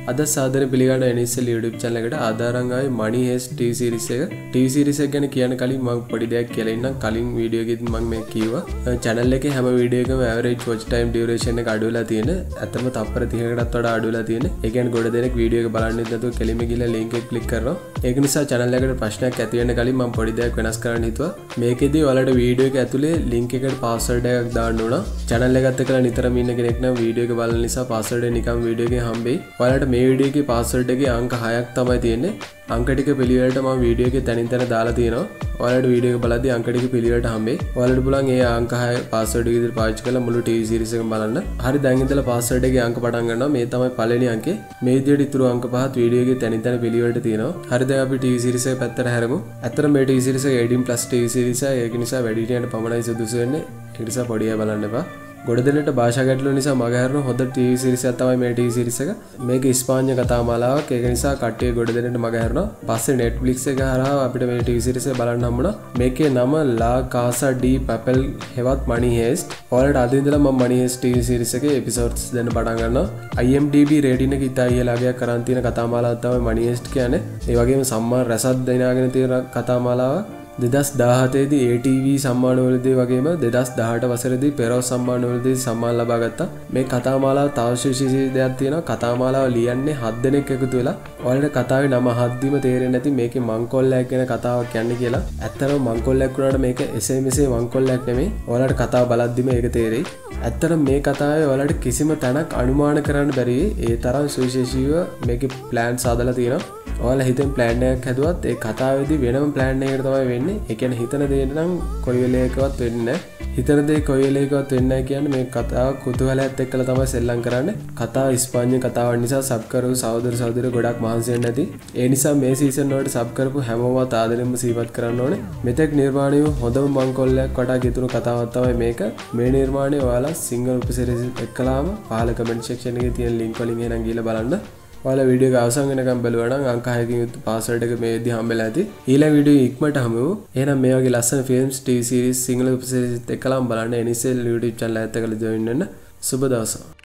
අද සාදරයෙන් පිළිගන්න NSL YouTube channel එකට ආදාරං ආවේ Money Heist TV series එක. TV series එක ගැන කියන්න කලින් මම පොඩි දෙයක් කියලා ඉන්නම්. කලින් වීඩියෝ එකෙදි මම මේ කිව්වා channel එකේ හැම වීඩියෝ එකකම average watch time duration එක අඩු වෙලා තියෙන. ඇත්තම තප්පර 30කටත් වඩා අඩු වෙලා තියෙන. ඒ කියන්නේ ගොඩ දෙනෙක් වීඩියෝ එක බලන්නේ නැතුව කෙලින්ම ගිහලා link එක click කරනවා. ඒක නිසා channel එකට ප්‍රශ්නයක් ඇති වෙන්න කලින් මම පොඩි දෙයක් වෙනස් කරන්න හිතුවා. මේකෙදි ඔයාලට වීඩියෝ එක ඇතුලේ link එකට password එකක් දාන්න ඕන. channel එකත් එක්කලා නිතරම ඉන්න කෙනෙක් නම් වීඩියෝ එක බලන නිසා password එක නිකන් වීඩියෝ එකේ හම්බෙයි. ඔයාලට මේ වීඩියෝ එකේ password එකේ අංක 6ක් තමයි තියෙන්නේ. අංක ටික පිළිවෙලට මම වීඩියෝ එකේ තනින් තන දාලා තියෙනවා. ඔයාලට වීඩියෝ එක බලද්දී අංක ටික පිළිවෙලට හම්බෙයි. ඔයාලට පුළුවන් ඒ අංක 6 password එක විදිහට පාවිච්චි කරලා මුළු TV series එකම බලන්න. හරි දැන් ඉඳලා password එකේ අංක පටන් ගන්නවා. මේ තමයි පළවෙනි අංකේ. මේ විදිහට ඉතුරු අංක පහත් වීඩියෝ එකේ තනින් තන පිළිවෙලට තියෙනවා. හරි දැන් අපි TV series එක පැත්තට හැරමු. ඇත්තට මේ TV series එක 18+ TV series එක. ඒක නිසා වැඩිහිටියන්ට පමණයි සුදුසු වෙන්නේ. ඒක නිසා පොඩි අය බලන්න එපා. ගොඩ දෙනට භාෂා ගැටලු නිසා මගහැරන හොඳ TV series එකක් තමයි මේ TV series එක. මේක ස්පාඤ්ඤ කතා මාලාවක්. ඒක නිසා කට්ටිය ගොඩ දෙනට මගහැරනවා. පස්සේ Netflix එක හරහා අපිට මේ TV series එක බලන්න හම්බුණා. මේකේ නම La Casa de Papel හෙවත් Money Heist. ඔයාලට අද ඉඳලා මම Money Heist TV series එකේ episodes දෙන්න පටන් ගන්නවා. IMDb rating එක ඉතා ඉහළ අගයක් කරන් තියෙන කතා මාලාවක් තමයි Money Heist කියන්නේ. ඒ වගේම සම්මාන රසත් දෙනාගෙන තියෙන කතා මාලාවක්. 2017 දී ATV සම්මානවලදී වගේම 2018 වසරේදී පෙරෝස් සම්මානවලදී සම්මාන ලබා ගත්තා. මේ කතා මාලාව තවශේෂී දෙයක් තියෙනවා. කතා මාලාව ලියන්නේ 7 දෙනෙක් එකතු වෙලා. ඔයාලට කතාවේ නම හද්දිම තේරෙන්නේ නැති මේකේ මංකොල්ලයක් ගැන කතාවක් කියන්නේ කියලා. ඇත්තටම මංකොල්ලයක් වුණාට මේක එසේ මෙසේ මංකොල්ලයක් නෙමෙයි. ඔයාලට කතාව බලද්දිම ඒක තේරෙයි. ඇත්තටම මේ කතාවේ ඔයාලට කිසිම තැනක් අනුමාන කරන්න බැරි ඒ තරම් සුවිශේෂීව මේකේ ප්ලෑන්ස් හදලා තියෙනවා. ඔයාලා හිතෙන් ප්ලෑන් එකක් හැදුවත් ඒ කතාවේදී වෙනම ප්ලෑන් එකකට තමයි වෙන්නේ. ඒ කියන්නේ හිතන දේ නම් කොයි වෙලේකවත් වෙන්නේ නැහැ. හිතන දේ කොයි වෙලේකවත් වෙන්නේ නැහැ කියන්නේ මේ කතාව කුතුහලයත් එක්කලා තමයි සෙල්ලම් කරන්නේ. කතාව ස්පාඤ්ඤ කතාවක් නිසා සබ් කරපු සහෝදර ගොඩක් මහන්සි වෙන්න ඇති. ඒ නිසා මේ සීසන් වලට සබ් කරපු හැමෝම ආදරෙන්ම සීපත් කරන්න ඕනේ. මෙතෙක් නිර්මාණය වූ හොඳම මංකොල්ලයක් වටා ගෙතුණු කතාවක් තමයි මේක. මේ නිර්මාණය ඔයාලා සිංගල් උපසිරසි එක්කලාම පහළ කමෙන්ට් සෙක්ෂන් එකේ තියෙන link වලින් එහෙනම් ගිහලා බලන්න. ඔයාලා වීඩියෝ එක අවසන් වෙනකම් බලුවා නම් අංක 6කින් යුත් password එක මේ විදිහ හම්බෙලා ඇති. ඊළඟ වීඩියෝ ඉක්මනට හමු. එහෙනම් මේ වගේ ලස්සන films TV series සිංගල උපසිරසිත් එක්කලාම බලන්න NSL YouTube channel එකත් එක්කලා join වෙන්න. සුබ දවසක්.